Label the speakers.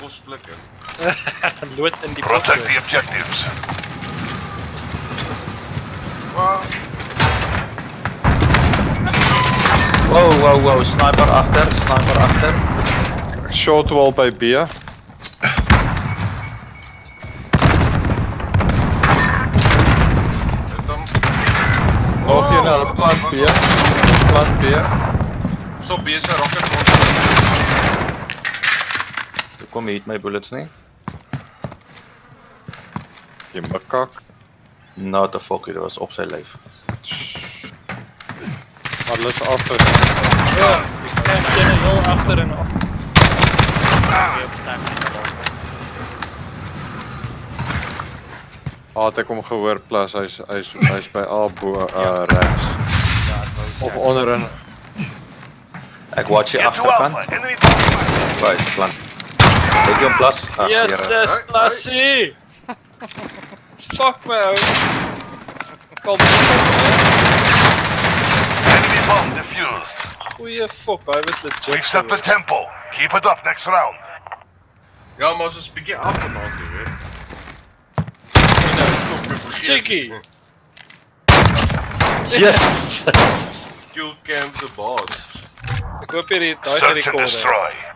Speaker 1: kosblik in.
Speaker 2: Lood in die
Speaker 3: Protect
Speaker 2: pot.
Speaker 3: the objectives.
Speaker 4: Wow, sniper achter.
Speaker 5: Short wall by B. Nog een hulle plant B. Plant B.
Speaker 1: So bezig, rocket
Speaker 4: Kom hier my bullets nie.
Speaker 5: Jy makak.
Speaker 4: Not the fuck, dit was op sy lyf.
Speaker 5: Alles af.
Speaker 2: Ja, en heel achter en op.
Speaker 5: Had ek hom gehoor plus hy's by A bo regs. Of onderin.
Speaker 4: Ek watch jy
Speaker 3: Get to
Speaker 4: agterkant.
Speaker 3: Alpha. Enemy bomb.
Speaker 4: Right, plant. Ek jou plus.
Speaker 2: Yes, Plassie! Fuck my ou. Kom.
Speaker 3: Enemy bomb defused.
Speaker 2: Goeie fuck, hy was legit.
Speaker 3: We've set the tempo. Keep it up next round.
Speaker 1: Ja, maar ons is bietjie afgemaak, jy weet.
Speaker 2: Cheeky!
Speaker 4: Yes!
Speaker 1: Kill cam the boss.
Speaker 2: Ek hoop jy het daai
Speaker 3: Search and
Speaker 2: gerekord.
Speaker 3: destroy.